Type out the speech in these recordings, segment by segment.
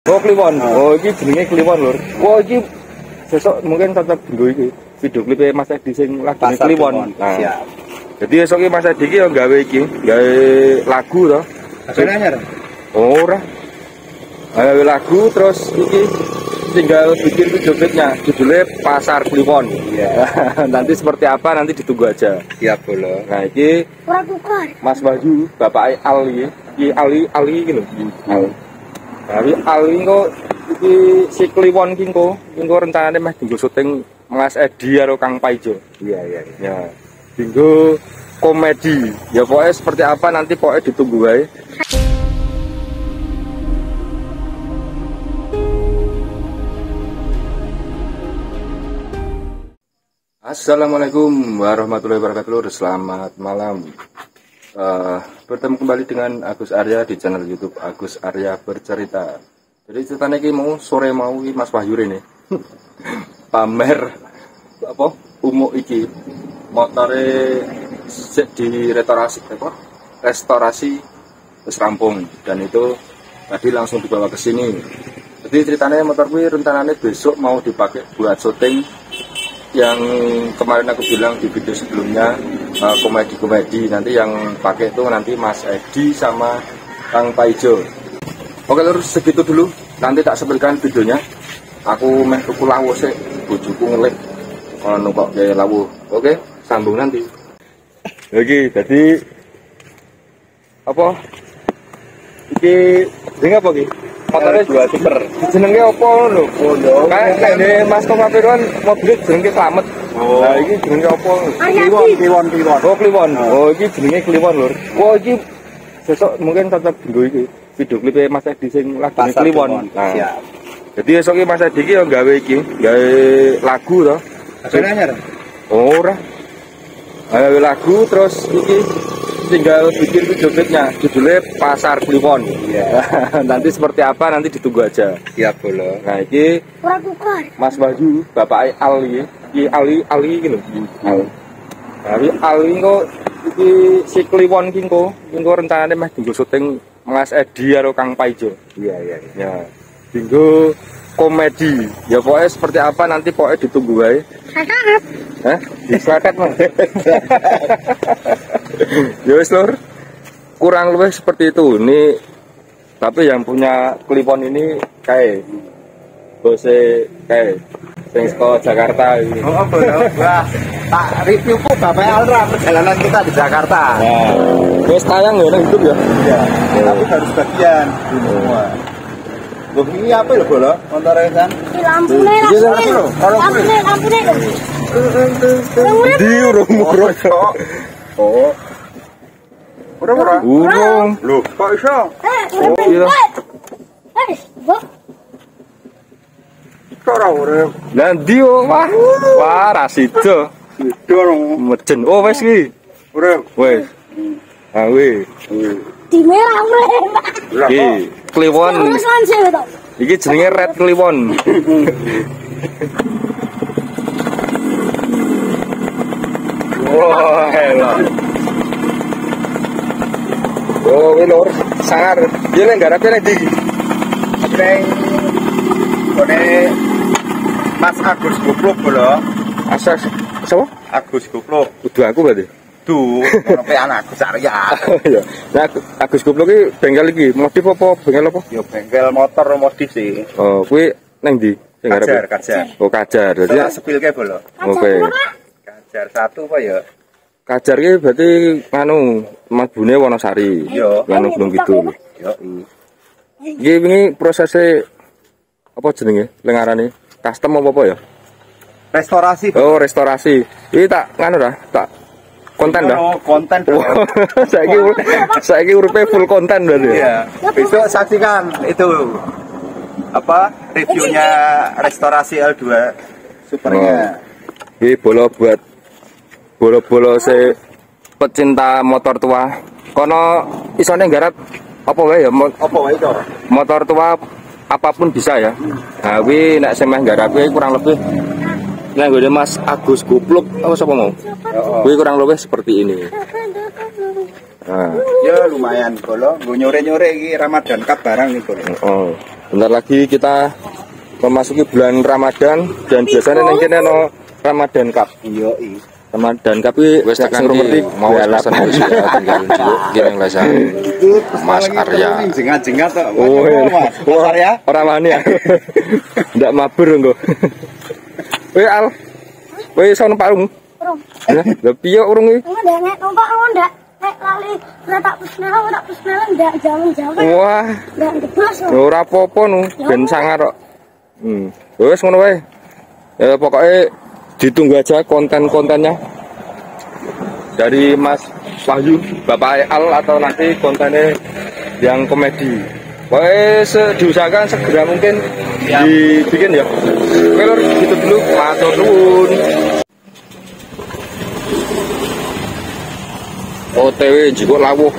Oh, Kliwon. Oh, iki jenenge Kliwon, Lur. Oh, iki besok mungkin tetep dinggo iki. Video klipnya Mas Edi sing lagune Kliwon. Nah. Siap. Jadi esuk iki Mas Edi iki yo gawe iki, gawe lagu to. Ada anyar? Ora. Gawe lagu terus iki tinggal bikin video klipnya, judulnya Pasar Kliwon. Iya. Nanti seperti apa nanti ditunggu aja. Siap, Bolo. Nah, iki Mas Wahyu, Bapak Ali, iki Ali iki lho. Tapi Ali kok iki si Kliwon ki engko rencanane meh dinggo syuting Mas Edi karo Kang Paijo. Iya. Ya. Dinggo komedi. Ya pokoknya seperti apa nanti pokoknya ditunggu wae. Assalamualaikum warahmatullahi wabarakatuh. Selamat malam. Bertemu kembali dengan Agus Arya di channel YouTube Agus Arya Bercerita. Jadi ceritanya ini mau sore mau Mas Wahyu ini pamer apa umuk iki motore di restorasi wis rampung dan itu tadi langsung dibawa ke sini. Jadi ceritanya motor gue rencananya besok mau dipakai buat syuting yang kemarin aku bilang di video sebelumnya, komedi-komedi. Nanti yang pakai itu nanti Mas Edi sama Kang Paijo. Oke lur, segitu dulu, nanti tak sepilkan videonya. Aku meh tuku lawuh sih, bojoku ngelik nukok kayak lawuh. Oke, sambung nanti. Oke, jadi apa iki jenenge apa iki? Motornya dua super. Jenenge apa lho? Kayak Mas Komapir kan mobil jenenge Slamet. Nah, iki jenenge apa? Kliwon. Oh, Kliwon. Oh, iki jenenge Kliwon, Lur. Oh, iki besok mungkin tetep dinggo iki. Video klipnya Mas Edi sing lagune Kliwon. Nah. Siap. Jadi esuk iki Mas Edi iki yo gawe iki, gawe lagu to. Ada anyar? Ora. Gawe lagu terus iki tinggal bikin video klipnya, judulnya Pasar Kliwon. Iya. Nanti seperti apa nanti ditunggu aja. Siap, Bolo. Nah, iki Mas Wahyu, Bapak Ali, iki Ali iki lho. Tapi Ali kok iki si Kliwon ki engko rencanane meh dinggo syuting Mas Edi karo Kang Paijo. Iya. Ya. Dinggo komedi. Ya pokoknya seperti apa nanti pokoknya ditunggu wae. Hah? Disakat Mas. Ya wis Lur, kurang lebih seperti itu. Ini tapi yang punya Kliwon ini kayak bose kayak sing saka Jakarta ini. Oh, Bolo. Wah, tak review kok Bapak Alra perjalanan kita di Jakarta. Nah, wis tayang ya nang YouTube ya. Iya. Tapi baru sebagian semua. Loh, ini apa ya, Bolo? Motornya kan? Lampune. Di urung. Oh. Urung. Loh, kok iso? Oh iya. Kok ora urip? Lah ndi wah rasido. Dorong. Mejen. Oh wis iki. Urip. Wis. Ah wis. Di merah urip. Iki Kliwon. Iki jenenge Red Kliwon. Wah, hello. Oh, Lur, sangar. Dia lek garape nek ndi? Neng kone Mas Agus Goplok, Bolo. Asas sapa? Agus Goplok. Kudu aku berarti. Duh, ono pe anak Agus Arya. Oh iya. Nah, Agus Goplok iki bengkel iki modif apa? Bengkel apa? Yo bengkel motor modif sih. Oh, kuwi neng ndi? Sing garape? Kajar. Oh, Kajar. Jadi Jadi sepilke, Bolo. oke. Kajar satu apa ya? Kajar iki berarti anu mabune Wonosari. Iya. Anu Gunung Kidul. Yo. Iki wingi prosesnya apa jenenge? Lengarane custom apa ya? Restorasi. Oh, restorasi. Iki tak nganu dah, tak konten dah. Oh, konten. Saiki uripe full konten berarti. Iya. Besok saksikan itu apa reviewnya restorasi L2 supernya. Ini bolo se pecinta motor tua. Kono isone nggarap apa wae ya? Apa wae to? Motor tua apapun bisa ya. Nah, kuwi nek semeh nggarap kurang lebih nek ngene Mas Agus Goplok apa sapa mau? Kuwi kurang lebih seperti ini. Nah, Ya lumayan, Bolo. Nggo nyore-nyore iki Ramadan Cup barang nih, Bolo. oh. Bentar lagi kita memasuki bulan Ramadan dan biasanya nang kene no Ramadan Cup. Iya, Ramadan Cup iki wis tekan ngerti mau pesan wis tinggal njuk kireng lesa. Mas Arya. Jengat-jengat tok. Oh, Mas Arya. Ora wani ya. Ndak mabur engko. Kowe Al. Kowe iso parung. Urung. Lah piye urung iki? Ndak nek numpak ndak. Nek lali tak pusnel ndak jaman-jaman. Wah. Ndak diblas. Ora apa-apa nu, ben sangar kok. Wis ngono wae. Ya pokoknya ditunggu aja konten-kontennya dari Mas Wahyu, Bapak Al, atau nanti kontennya yang komedi. Wes diusahakan segera mungkin dibikin ya. Oke lor, gitu dulu, matur nuwun. OTW jiko lawuh.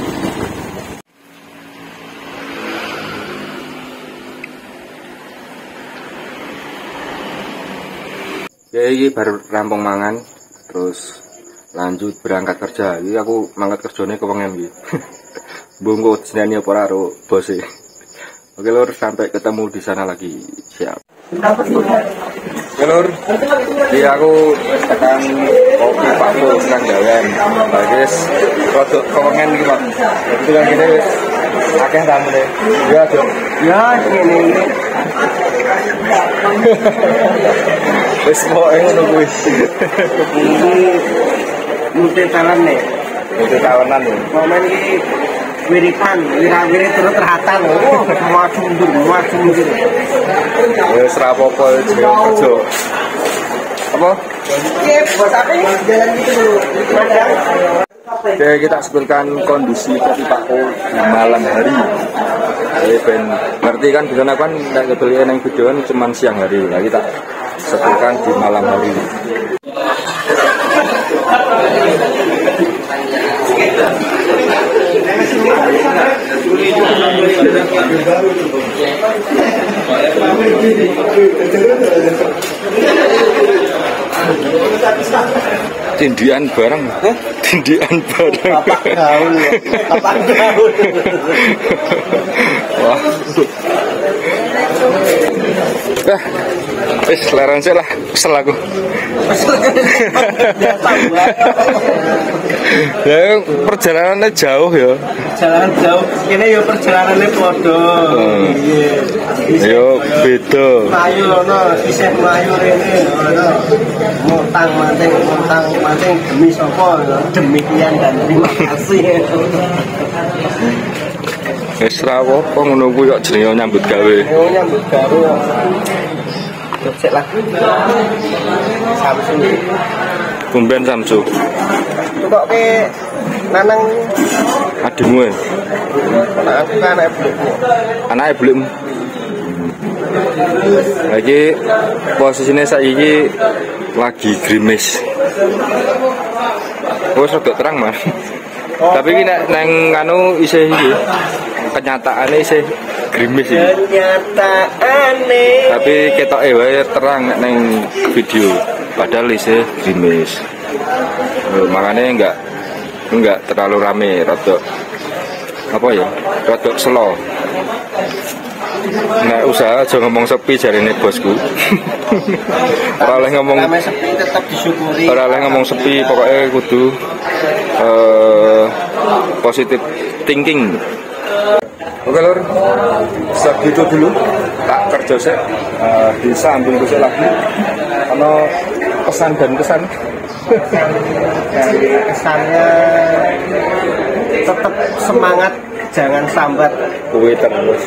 Ya ini baru rampung mangan, terus lanjut berangkat kerja. Ini aku mangkat kerjanya kepengen gitu. Bungku jenenge apa karo bose. Oke lur, sampai ketemu di sana lagi. Siap. Oke lur, jadi aku tekan kopi Pakku sedang jalan. Guys, produk kepengen gitu Pak. Itu kan gini wis akeh tamune. Ya, Dok. Ya, ini. Wis pokoke ngono kuwi. Mute talan nih. Itu tawanan ya. Momen ini wiritan, wira-wiri terus terhatal. Oh, maju mundur. Wis ra apa-apa jenenge kerja. Apa? Buat apa ini? Jalan gitu dulu. Oke, kita sebutkan kondisi kopi Pakku di malam hari. Jadi ben ngerti kan bisa kan nek ngebeli nang videoan cuman siang hari. Nah, kita sebutkan di malam hari. Tindian bareng, tindian bareng. Apa gaul? Wah. Wis leren sih lah, kesel aku. Ya perjalanannya jauh ya. Perjalanan jauh, ini ya perjalanannya podo. Yo beda. Melayu lono, isih melayu rene lono. Montang mancing demi sapa? Demikian dan terima kasih. Wis ra apa ngono kuwi kok jenenge nyambut gawe. Yo nyambut gawe. Cek lah. Samsung. Tumben Samsu. Kok ke nanang Adikmu ya? anak belum. Anake belum. Lagi posisinya saiki lagi grimis. Wes rada terang mah. Tapi iki nek nang anu isih iki. Kenyataane isih grimis iki. Kenyataane. Tapi ketoke wae terang nek nang video. Padahal isih grimis. Makanya enggak terlalu rame, rada apa ya? Rada slow. Nah, usaha aja ngomong sepi jarine bosku. Ora oleh ngomong sepi tetap disyukuri. Ora oleh ngomong sepi, pokoknya kudu positive thinking. Oke lur, segitu dulu tak kerja sih, disambung kusik lagi karena pesan dan kesan. Dari kesannya tetap semangat, jangan sambat. Kuwi terus.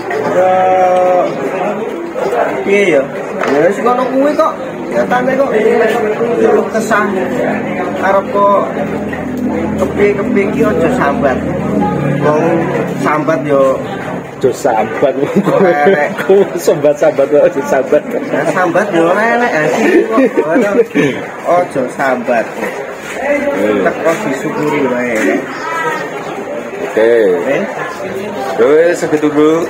Iya ya. Ya sing ono kuwi kok. Nyatane kok kesan. Arep kok kepi iki aja sambat. Wong sambat yo Aja sambat. Sambat-sambat aja sambat. sambat yo ora enak asih kok. Aja sambat. Teko disyukuri wae. Oke. Yo segitu dulu.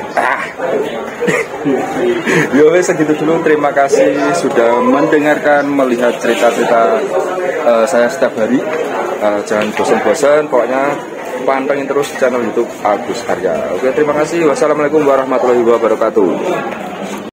Yo segitu dulu. Terima kasih sudah mendengarkan, melihat cerita-cerita saya setiap hari. Jangan bosan-bosan, pokoknya pantengin terus channel YouTube Agus Arya. Oke, terima kasih. Wassalamualaikum warahmatullahi wabarakatuh.